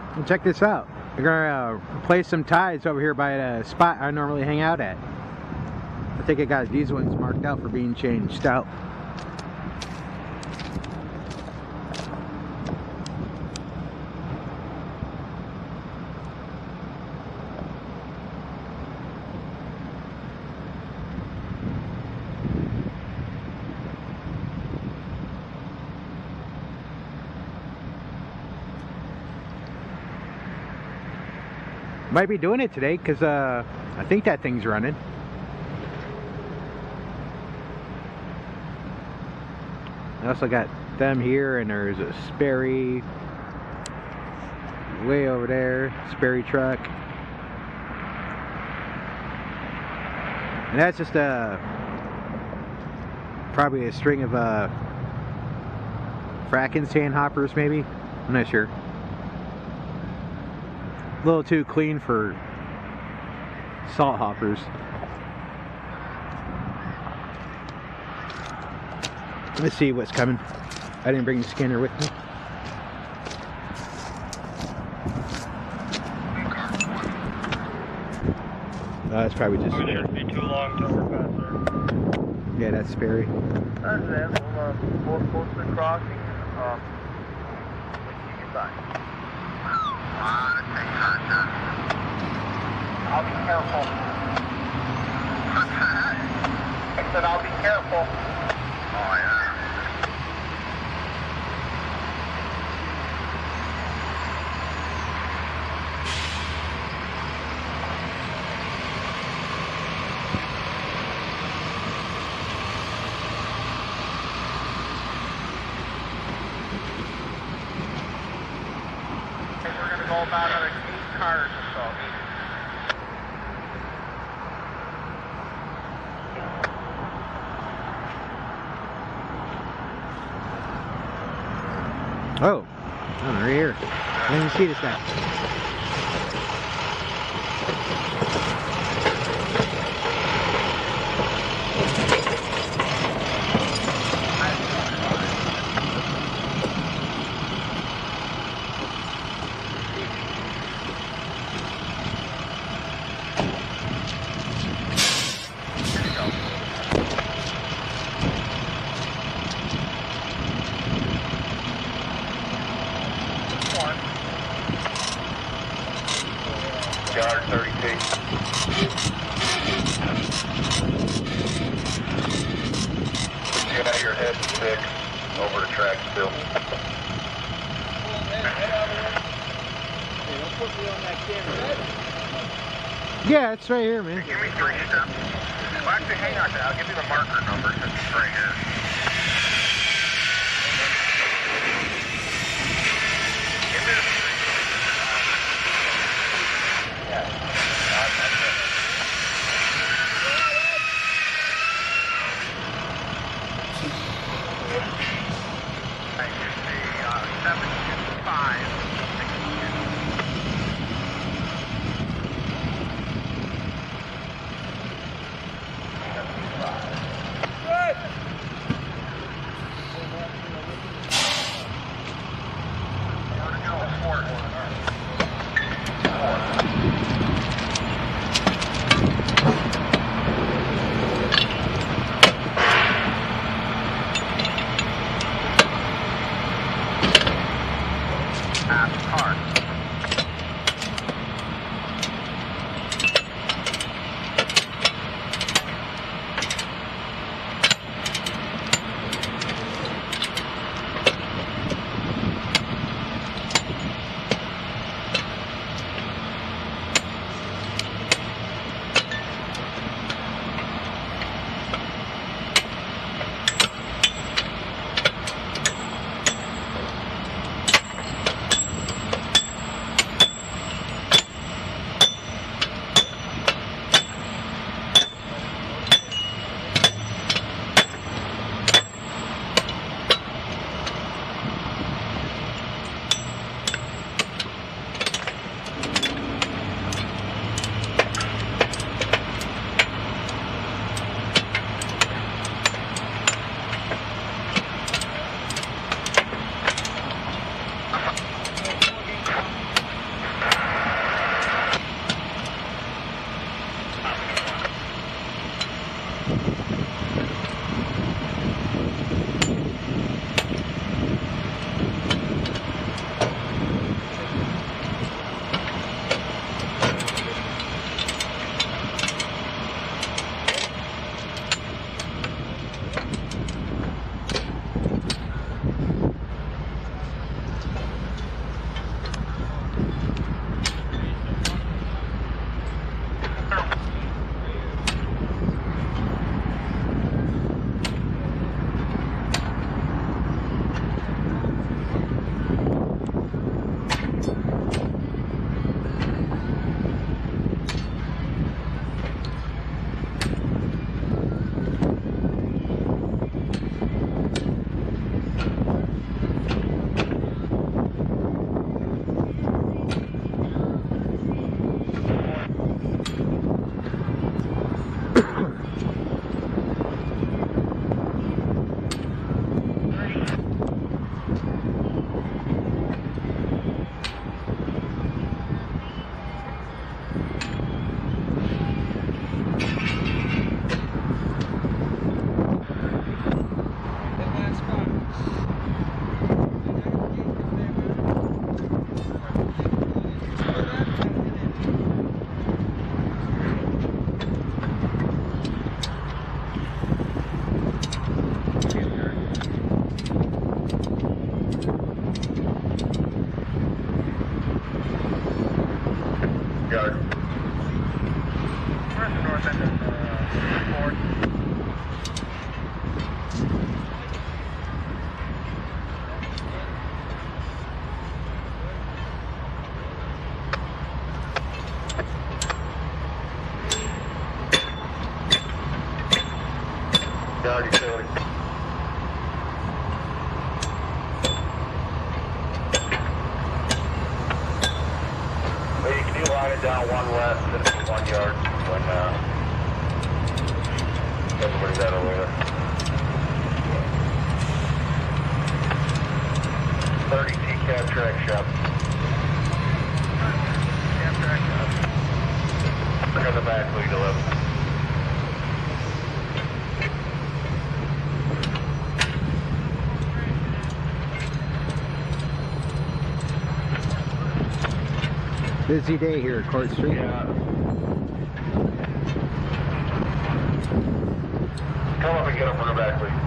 And check this out. We're gonna replace some ties over here by the spot I normally hang out at. I think I got these ones marked out for being changed out. Might be doing it today because I think that thing's running. I also got them here, and there's a Sperry way over there, Sperry truck. And that's just probably a string of fracking sand hoppers maybe. I'm not sure. A little too clean for salt hoppers. Let's see what's coming. I didn't bring the scanner with me. It's probably just. It shouldn't be too long till we're past there. Yeah, that's Sperry. That's it. We'll post the crossing. When you get back. I'll be careful. I said I'll be careful. Oh yeah. We're gonna go about another 8 cars or so. Oh, I'm right here. I didn't even see this guy. Yard 30 feet. You got your head 6 over the track still. Yeah, it's right here, man. Give me 3 steps. Well, actually, hang on. I'll give you the marker number since it's right here. Give me the Yard. We're at the north end of Ford. Yard utility. Well, you can do line it down one left and 1 yard when everybody's out of there. 30 T-cab track shop. Cab track shop. Look at the back lead 11. Busy day here at Court Street. Yeah. Come up and get up on the back lead.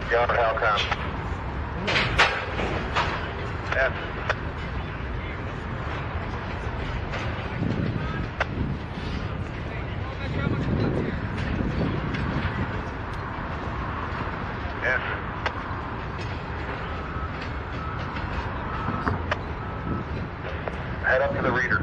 Yard Halcon. F. F. Head up to the reader.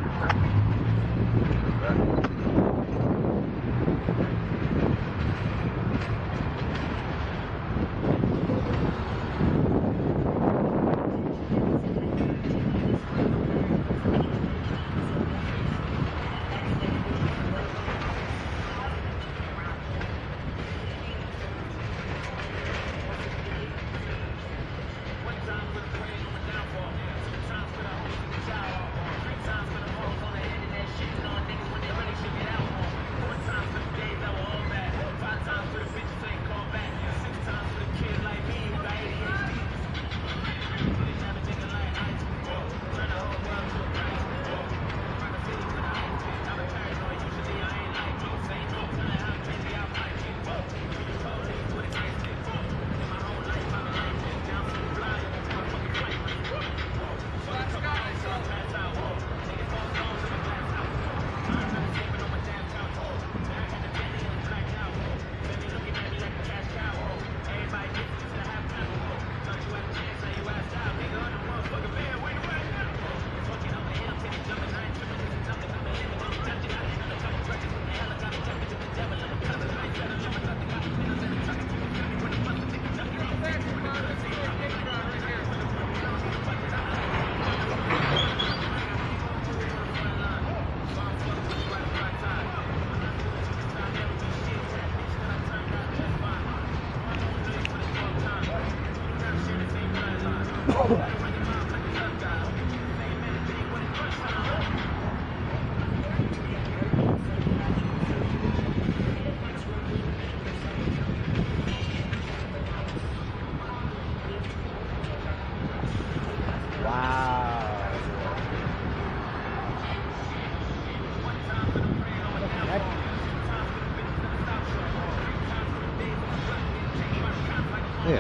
Yeah.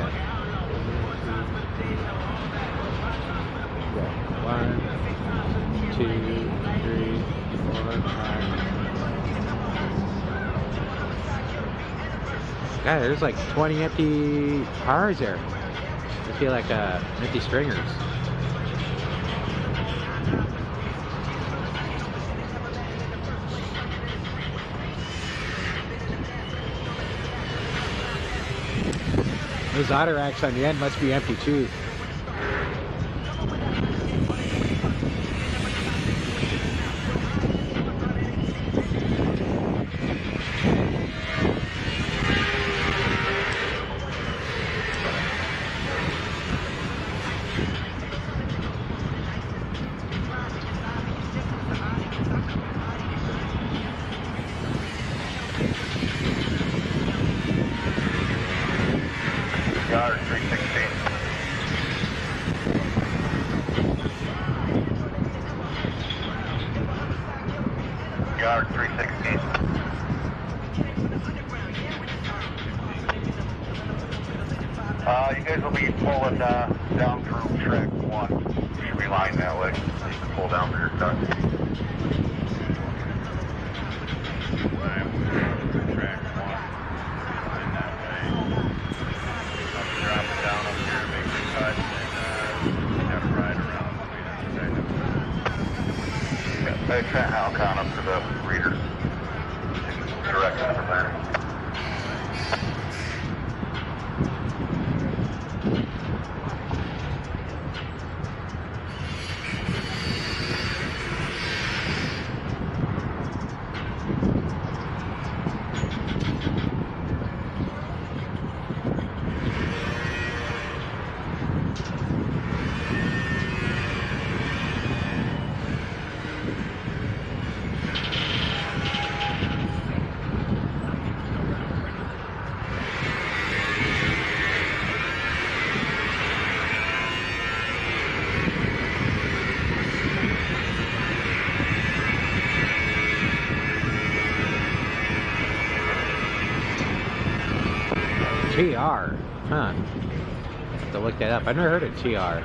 1, 2, 3, 4, 5. God, there's like 20 empty cars there. I feel like empty stringers. Those auto racks on the end must be empty too. Yard 316. Yard 316. You guys will be pulling down through track 1. You should be lined that way. So you can pull down for your cut. Track 1. Line that way. Drop it down up here, make your cut, and have a ride around. Yeah, Trent Halcon up to the reader. Direction from there. TR. Huh. Have to look that up. I never heard of TR.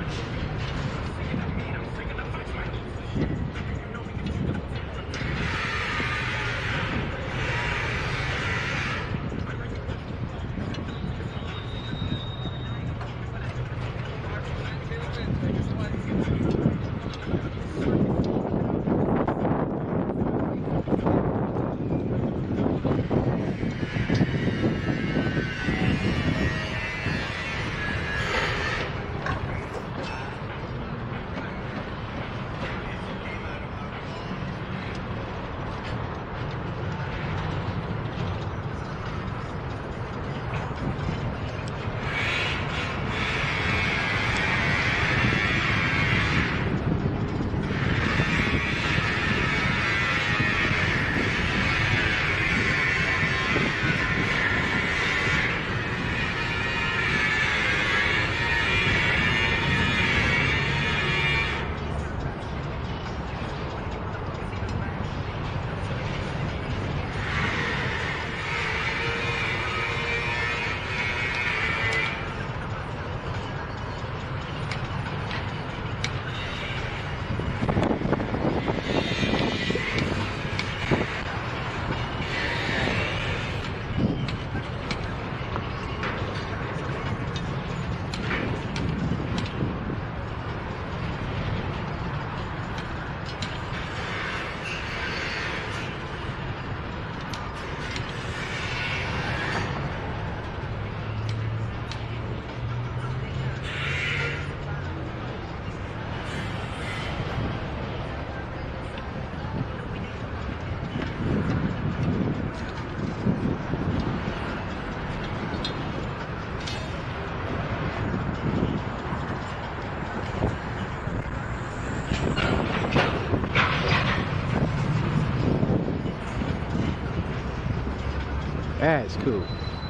That's cool.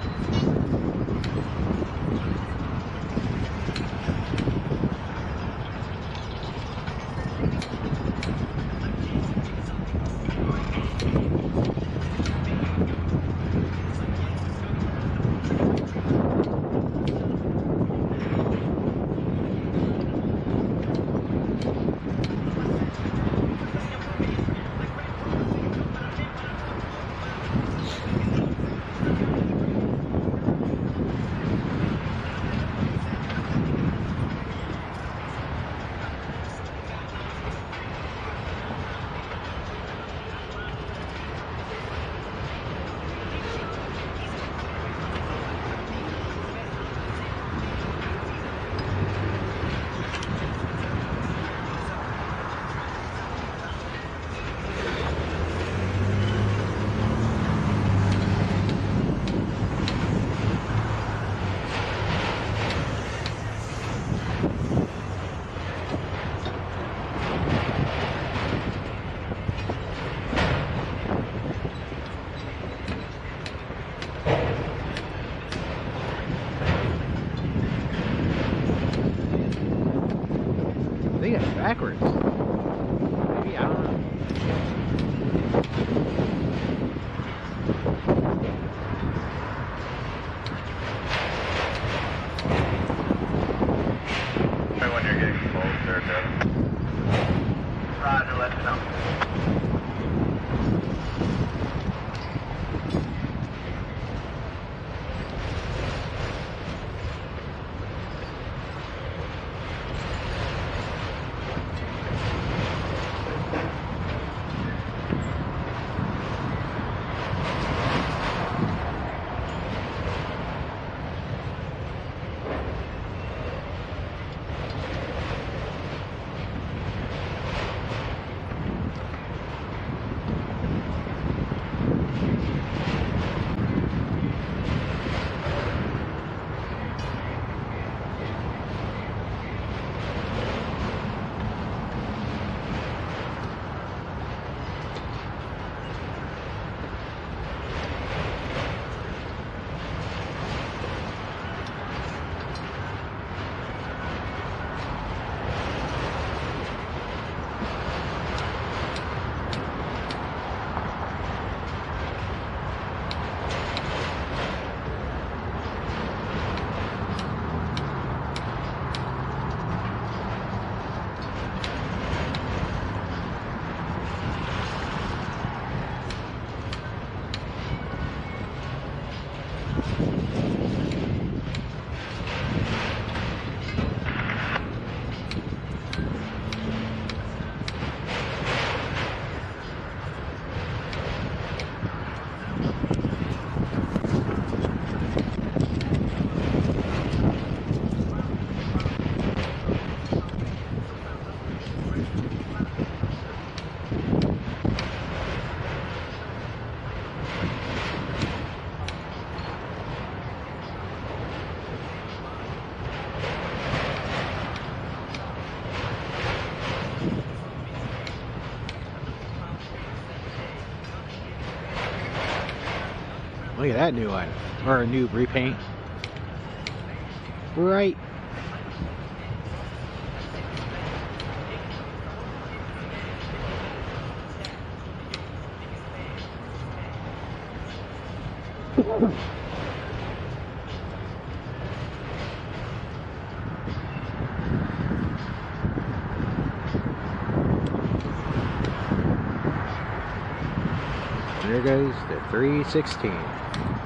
I think it's backwards. Maybe, I don't know. When you're getting close there, Devin. Roger, let me know. Look at that new one. Or a new repaint. Right. There goes the 316.